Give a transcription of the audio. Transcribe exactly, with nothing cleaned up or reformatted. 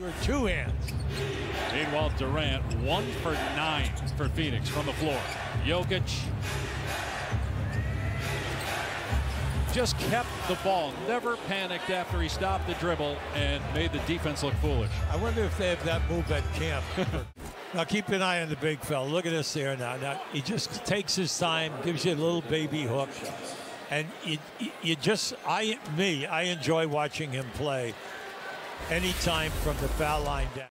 Two hands. Meanwhile, Durant, one for nine for Phoenix from the floor. Jokic just kept the ball, never panicked after he stopped the dribble and made the defense look foolish. I wonder if they have that move at camp. Now keep an eye on the big fella. Look at this there now. Now he just takes his time, gives you a little baby hook, and you, you just, I, me, I enjoy watching him play anytime from the foul line down.